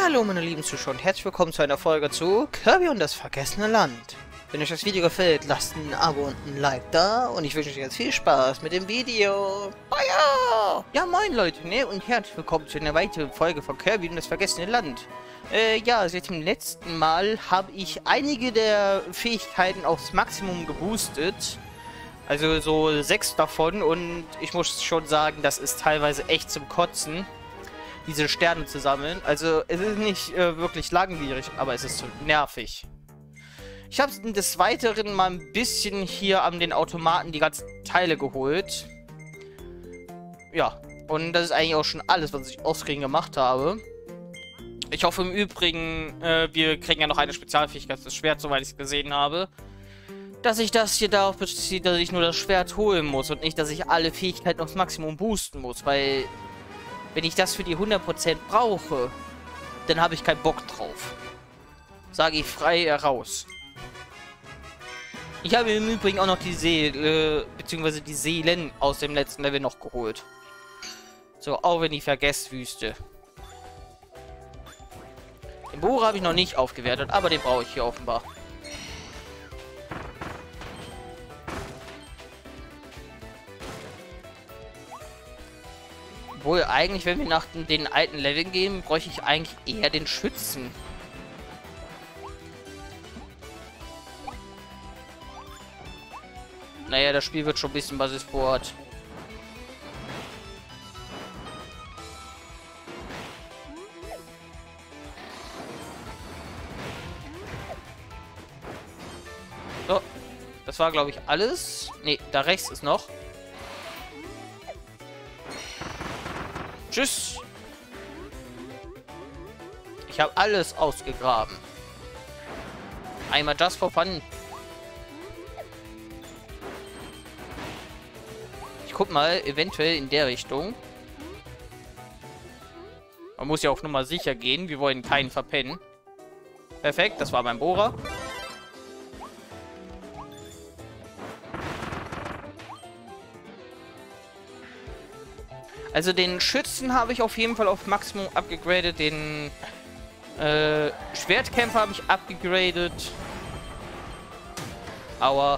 Hallo meine lieben Zuschauer und herzlich willkommen zu einer Folge zu Kirby und das vergessene Land. Wenn euch das Video gefällt, lasst ein Abo und ein Like da und ich wünsche euch jetzt viel Spaß mit dem Video. Feuer! Ja moin Leute, ne? Und herzlich willkommen zu einer weiteren Folge von Kirby und das vergessene Land. Ja, seit dem letzten Mal habe ich einige der Fähigkeiten aufs Maximum geboostet. Also so 6 davon und ich muss schon sagen, das ist teilweise echt zum Kotzen, diese Sterne zu sammeln. Also es ist nicht wirklich langwierig, aber es ist so nervig. Ich habe des Weiteren mal ein bisschen hier an den Automaten die ganzen Teile geholt. Ja, und das ist eigentlich auch schon alles, was ich auskriegen gemacht habe. Ich hoffe im Übrigen, wir kriegen ja noch eine Spezialfähigkeit, das Schwert, soweit ich es gesehen habe. Dass ich das hier darauf bezieht, dass ich nur das Schwert holen muss und nicht, dass ich alle Fähigkeiten aufs Maximum boosten muss, weil wenn ich das für die 100% brauche, dann habe ich keinen Bock drauf. Sage ich frei heraus. Ich habe im Übrigen auch noch die Seele, beziehungsweise die Seelen aus dem letzten Level noch geholt. So, auch wenn ich Vergesswüste. Den Bohrer habe ich noch nicht aufgewertet, aber den brauche ich hier offenbar. Obwohl, eigentlich, wenn wir nach den alten Leveln gehen, bräuchte ich eigentlich eher den Schützen. Naja, das Spiel wird schon ein bisschen, was es vorhat. So, das war, glaube ich, alles. Ne, da rechts ist noch. Tschüss. Ich habe alles ausgegraben. Einmal just for fun. Ich guck mal, eventuell in der Richtung. Man muss ja auf Nummer sicher gehen. Wir wollen keinen verpennen. Perfekt, das war mein Bohrer. Also den Schützen habe ich auf jeden Fall auf Maximum abgegradet. Den Schwertkämpfer habe ich abgegradet. Aua.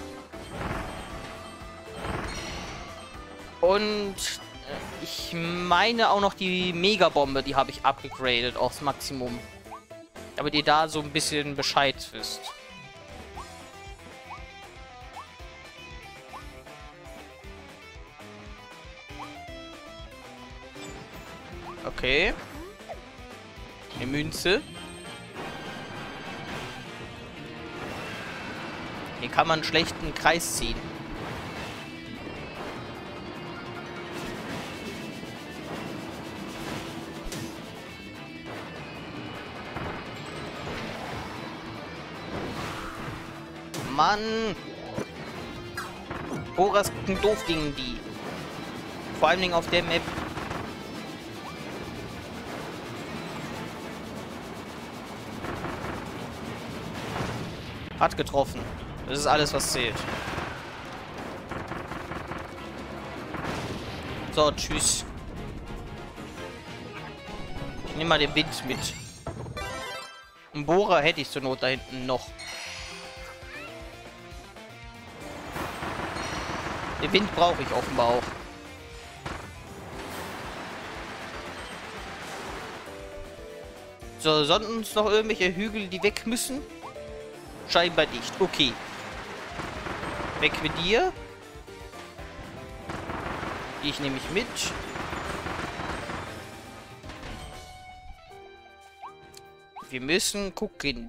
Und ich meine auch noch die Megabombe, die habe ich abgegradet aufs Maximum. Damit ihr da so ein bisschen Bescheid wisst. Okay. Eine Münze. Hier kann man einen schlechten Kreis ziehen. Mann! Bohrer ist doof gegen die. Vor allen Dingen auf der Map. Hat getroffen. Das ist alles, was zählt. So, tschüss. Ich nehme mal den Wind mit. Einen Bohrer hätte ich zur Not da hinten noch. Den Wind brauche ich offenbar auch. So, sonst noch irgendwelche Hügel, die weg müssen? Scheinbar nicht. Okay. Weg mit dir. Ich nehme mich mit. Wir müssen gucken.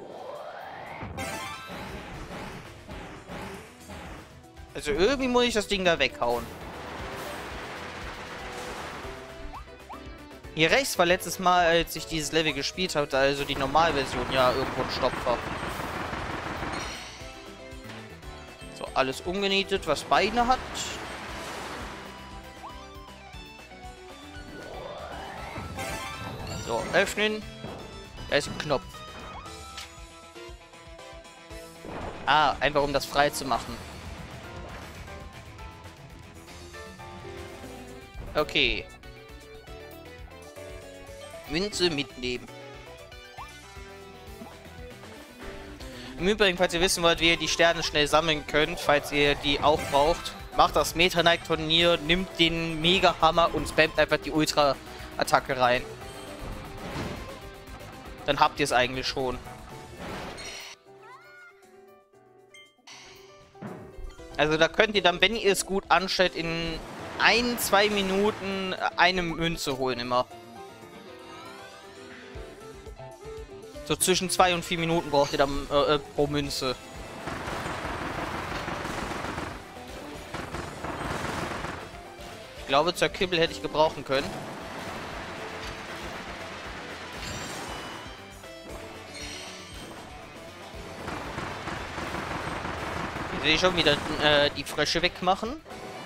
Also irgendwie muss ich das Ding da weghauen. Hier rechts war letztes Mal, als ich dieses Level gespielt habe, also die Normalversion, ja irgendwo ein Stopfer. Alles umgenietet, was Beine hat. So, öffnen. Da ist ein Knopf. Ah, einfach um das frei zu machen. Okay. Münze mitnehmen. Im Übrigen, falls ihr wissen wollt, wie ihr die Sterne schnell sammeln könnt, falls ihr die auch braucht, macht das Meta Knight Turnier, nimmt den Mega Hammer und spammt einfach die Ultra-Attacke rein. Dann habt ihr es eigentlich schon. Also da könnt ihr dann, wenn ihr es gut anstellt, in 1-2 Minuten eine Münze holen immer. So zwischen 2 und 4 Minuten braucht ihr dann pro Münze. Ich glaube, zur Kibbel hätte ich gebrauchen können. Ich sehe schon wieder die Frösche wegmachen.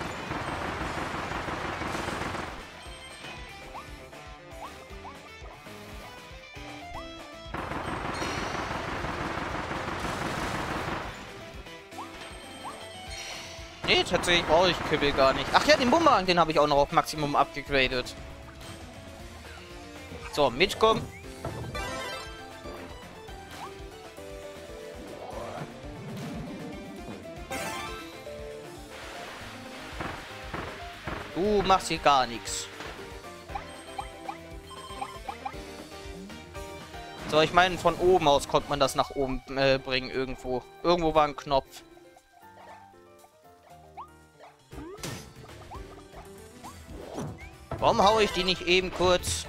Nee, tatsächlich brauche ich Kibbel gar nicht. Ach ja, den Bumerang, den habe ich auch noch auf Maximum abgegradet. So, mitkommen. Du machst hier gar nichts. So, ich meine, von oben aus konnte man das nach oben bringen irgendwo. Irgendwo war ein Knopf. Warum haue ich die nicht eben kurz?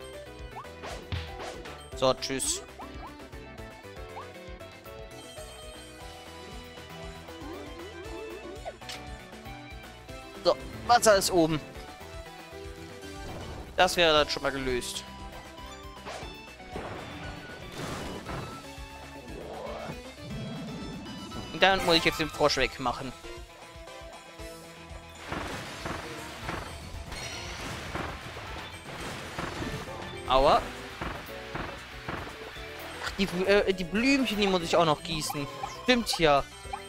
So, tschüss. So, Wasser ist oben. Das wäre dann schon mal gelöst. Und dann muss ich jetzt den Frosch wegmachen. Aua. Ach, die Blümchen, die muss ich auch noch gießen. Stimmt ja.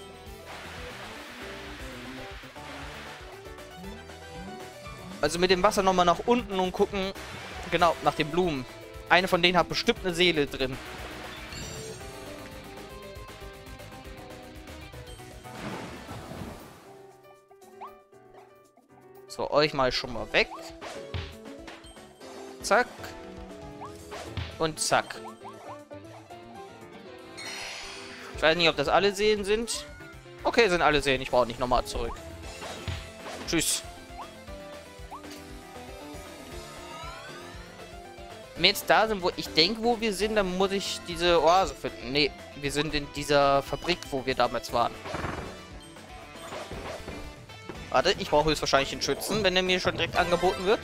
Also mit dem Wasser nochmal nach unten und gucken. Genau, nach den Blumen. Eine von denen hat bestimmt eine Seele drin. So, euch mal schon mal weg. Zack. Und zack. Ich weiß nicht, ob das alle Seelen sind. Okay, sind alle Seelen. Ich brauche nicht nochmal zurück. Tschüss. Wenn wir jetzt da sind, wo ich denke, wo wir sind, dann muss ich diese Oase finden. Nee, wir sind in dieser Fabrik, wo wir damals waren. Warte, ich brauche höchstwahrscheinlich einen Schützen, wenn der mir schon direkt angeboten wird.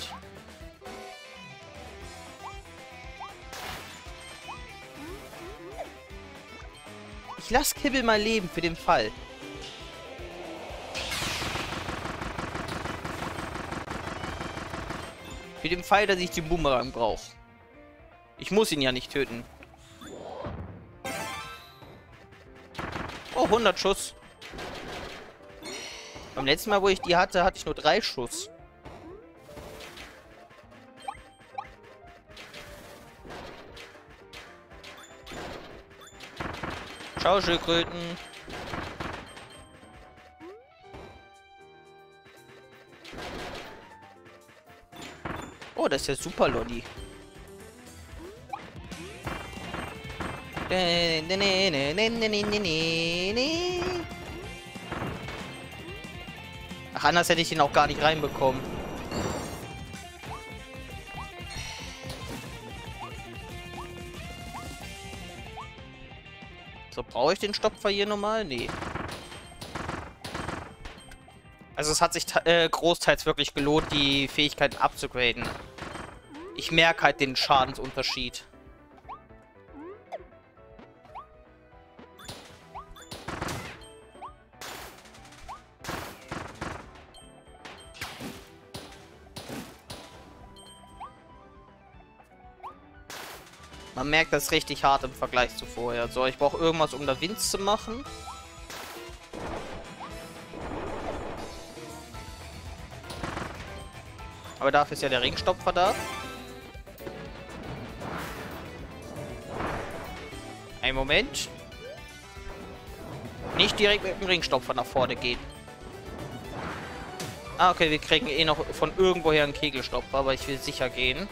Ich lasse Kibbel mal leben für den Fall. Für den Fall, dass ich den Bumerang brauche. Ich muss ihn ja nicht töten. Oh, 100 Schuss. Beim letzten Mal, wo ich die hatte, hatte ich nur 3 Schuss. Ciao, Schildkröten. Oh, das ist ja super, Lolli. Ach, anders hätte ich ihn auch gar nicht reinbekommen. So, brauche ich den Stopfer hier nochmal? Nee. Also es hat sich großteils wirklich gelohnt, die Fähigkeiten abzugraden. Ich merke halt den Schadensunterschied. Man merkt das richtig hart im Vergleich zu vorher. So, ich brauche irgendwas, um da Wind zu machen. Aber dafür ist ja der Ringstopfer da. Einen Moment. Nicht direkt mit dem Ringstopfer nach vorne gehen. Ah, okay, wir kriegen eh noch von irgendwoher einen Kegelstopfer, aber ich will sicher gehen.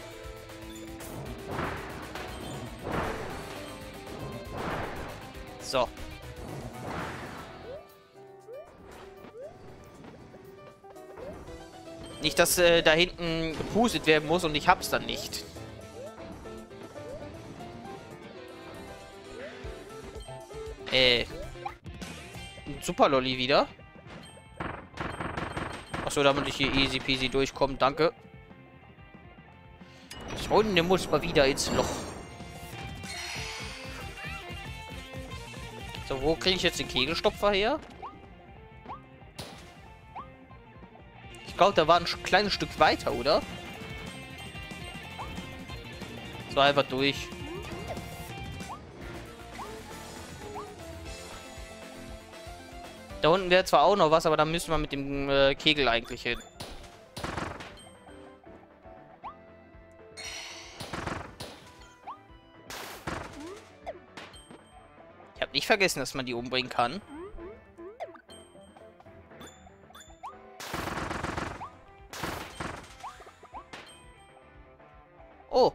So. Nicht, dass da hinten gepustet werden muss und ich hab's dann nicht. Super Lolli wieder. Achso, damit ich hier easy peasy durchkomme. Danke. Das Runde muss mal wieder ins Loch. So, wo kriege ich jetzt den Kegelstopfer her? Ich glaube, da war ein kleines Stück weiter, oder? So, einfach durch. Da unten wäre zwar auch noch was, aber da müssen wir mit dem Kegel eigentlich hin. Ich habe nicht vergessen, dass man die umbringen kann. Oh.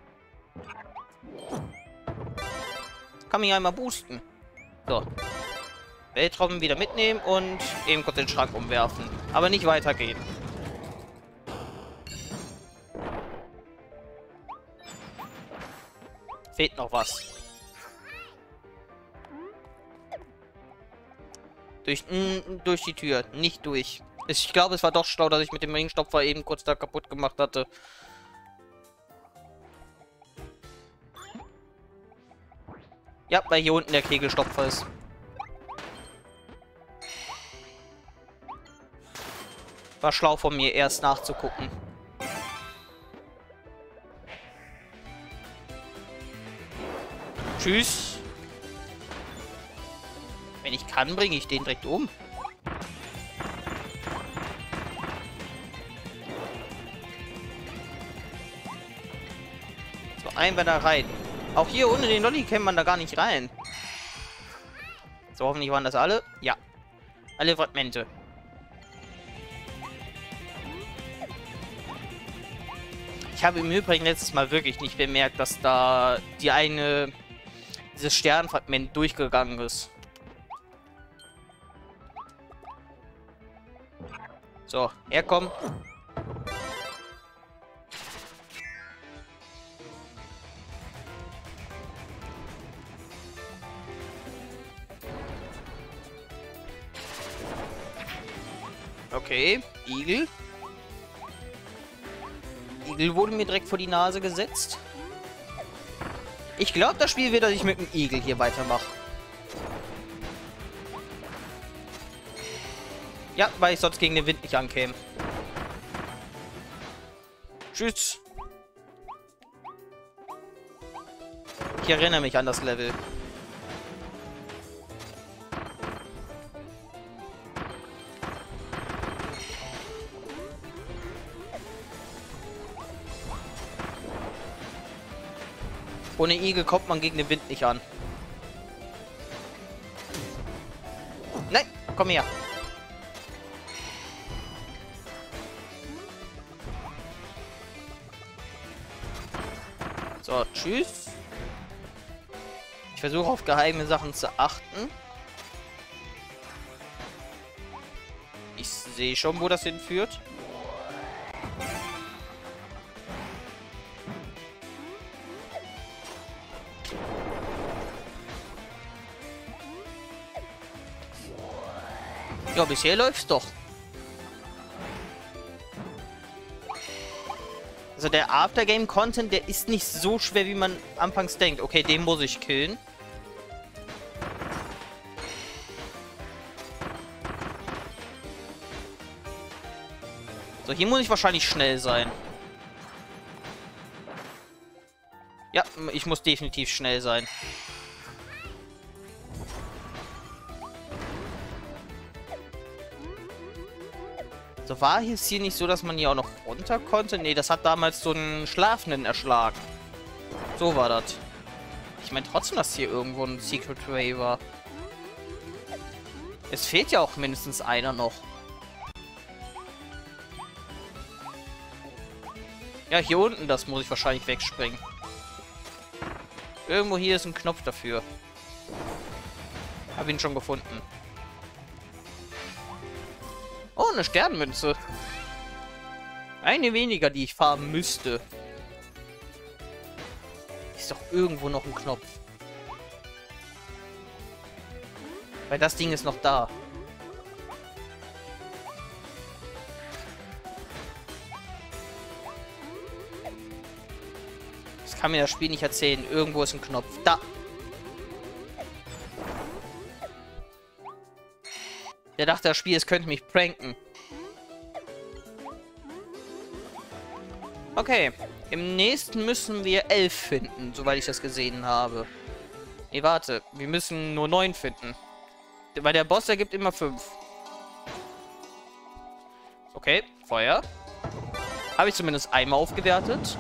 Kann mich einmal boosten. So. Weltraum wieder mitnehmen und eben kurz den Schrank umwerfen. Aber nicht weitergehen. Fehlt noch was. Durch die Tür, nicht durch. Ich glaube, es war doch schlau, dass ich mit dem Ringstopfer eben kurz da kaputt gemacht hatte. Ja, weil hier unten der Kegelstopfer ist. War schlau von mir, erst nachzugucken. Tschüss. Wenn ich kann, bringe ich den direkt um. So, einmal da rein. Auch hier ohne den Lolli käme man da gar nicht rein. So, hoffentlich waren das alle. Ja. Alle Fragmente. Ich habe im Übrigen letztes Mal wirklich nicht bemerkt, dass da dieses Sternfragment durchgegangen ist. So, herkommen. Okay, Igel. Igel wurde mir direkt vor die Nase gesetzt. Ich glaube, das Spiel wird, dass ich mit dem Igel hier weitermache. Ja, weil ich sonst gegen den Wind nicht ankäme. Tschüss. Ich erinnere mich an das Level. Ohne Igel kommt man gegen den Wind nicht an. Nein, komm her. So, tschüss. Ich versuche auf geheime Sachen zu achten. Ich sehe schon, wo das hinführt. Ja, bisher läuft's doch. Also der Aftergame-Content, der ist nicht so schwer, wie man anfangs denkt. Okay, den muss ich killen. So, hier muss ich wahrscheinlich schnell sein. Ja, ich muss definitiv schnell sein. So, war es hier nicht so, dass man hier auch noch runter konnte? Nee, das hat damals so einen Schlafenden erschlagen. So war das. Ich meine trotzdem, dass hier irgendwo ein Secret Way war. Es fehlt ja auch mindestens einer noch. Ja, hier unten, das muss ich wahrscheinlich wegspringen. Irgendwo hier ist ein Knopf dafür. Habe ihn schon gefunden. Oh, eine Sternmünze. Eine weniger, die ich farmen müsste. Ist doch irgendwo noch ein Knopf. Weil das Ding ist noch da. Das kann mir das Spiel nicht erzählen. Irgendwo ist ein Knopf. Da! Der dachte, das Spiel, es könnte mich pranken. Okay. Im nächsten müssen wir 11 finden, soweit ich das gesehen habe. Nee, warte. Wir müssen nur 9 finden. Weil der Boss ergibt immer 5. Okay, Feuer. Habe ich zumindest einmal aufgewertet.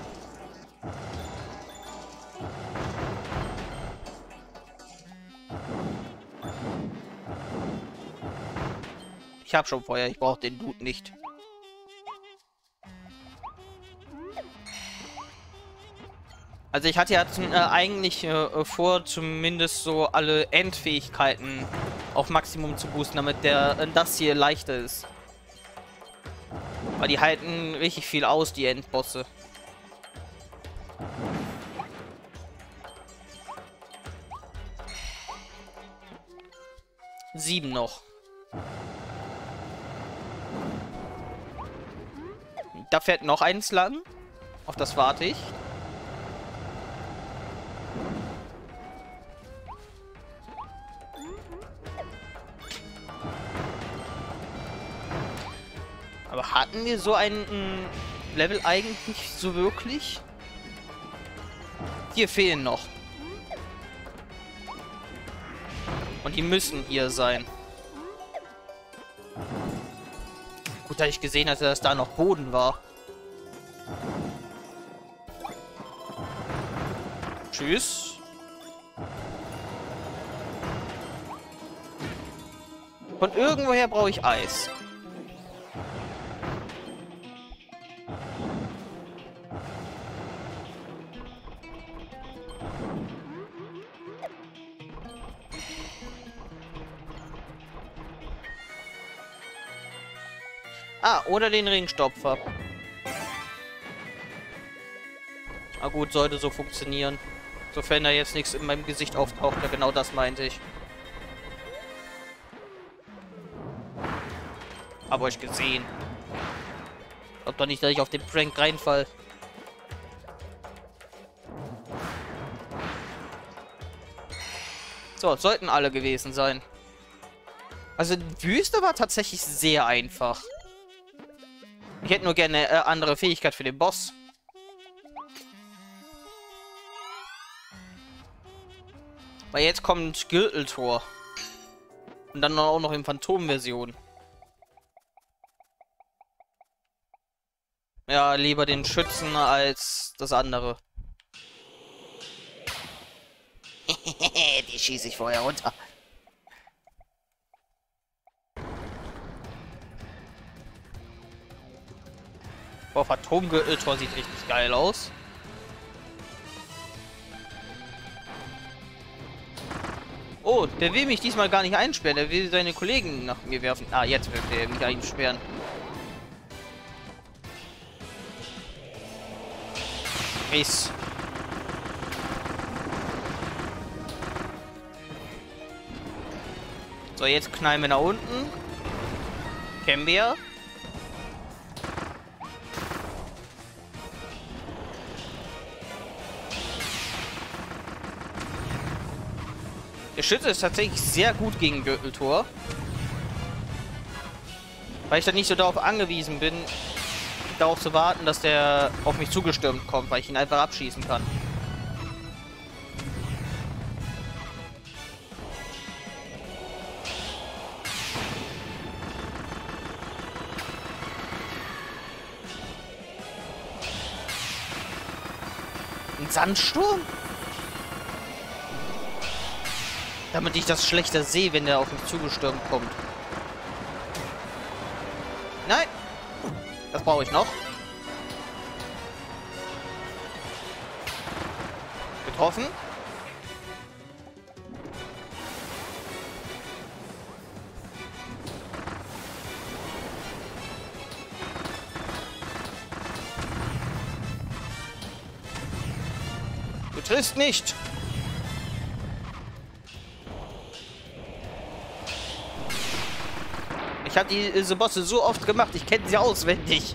Ich habe schon Feuer, ich brauche den Loot nicht. Also ich hatte ja eigentlich vor, zumindest so alle Endfähigkeiten auf Maximum zu boosten, damit das hier leichter ist. Weil die halten richtig viel aus, die Endbosse. Sieben noch. Da fährt noch eins lang. Auf das warte ich. Aber hatten wir so ein Level eigentlich so wirklich? Hier fehlen noch. Und die müssen hier sein. Gut, da ich gesehen hatte, dass da noch Boden war. Tschüss. Von irgendwoher brauche ich Eis. Ah, oder den Ringstopfer. Ah gut, sollte so funktionieren. Sofern da jetzt nichts in meinem Gesicht auftaucht. Ja, genau das meinte ich. Hab euch gesehen. Glaubt doch nicht, dass ich auf den Prank reinfall. So, sollten alle gewesen sein. Also, die Wüste war tatsächlich sehr einfach. Ich hätte nur gerne eine andere Fähigkeit für den Boss. Weil jetzt kommt Gürteltor. Und dann auch noch in Phantom-Version. Ja, lieber den Schützen als das andere. Die schieße ich vorher runter. Boah, Phantom-Gürteltor sieht richtig geil aus. Oh, der will mich diesmal gar nicht einsperren. Der will seine Kollegen nach mir werfen. Ah, jetzt will er mich einsperren. Mist. So, jetzt knallen wir nach unten. Kennen wir. Der Schütze ist tatsächlich sehr gut gegen Gürteltor. Weil ich dann nicht so darauf angewiesen bin, darauf zu warten, dass der auf mich zugestürmt kommt, weil ich ihn einfach abschießen kann. Ein Sandsturm? Damit ich das schlechter sehe, wenn der auf mich zugestürmt kommt. Nein! Das brauche ich noch. Getroffen. Du triffst nicht. Ich habe diese Bosse so oft gemacht, ich kenne sie auswendig.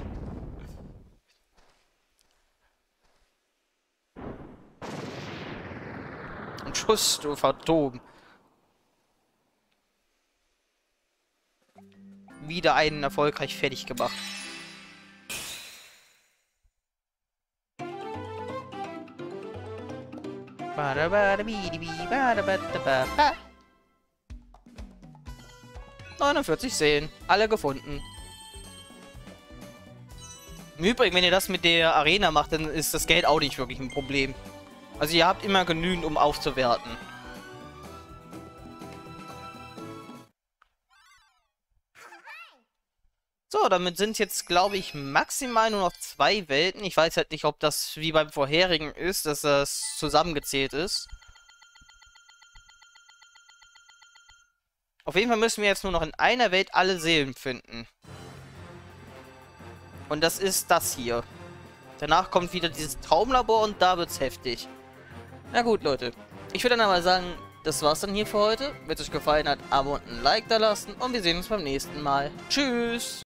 Und Schuss, du Phantom. Wieder einen erfolgreich fertig gemacht. Ba 49 Seelen. Alle gefunden. Im Übrigen, wenn ihr das mit der Arena macht, dann ist das Geld auch nicht wirklich ein Problem. Also ihr habt immer genügend, um aufzuwerten. So, damit sind jetzt, glaube ich, maximal nur noch 2 Welten. Ich weiß halt nicht, ob das wie beim vorherigen ist, dass das zusammengezählt ist. Auf jeden Fall müssen wir jetzt nur noch in einer Welt alle Seelen finden. Und das ist das hier. Danach kommt wieder dieses Traumlabor und da wird's heftig. Na gut, Leute. Ich würde dann aber sagen, das war's dann hier für heute. Wenn es euch gefallen hat, Abo und ein Like da lassen und wir sehen uns beim nächsten Mal. Tschüss!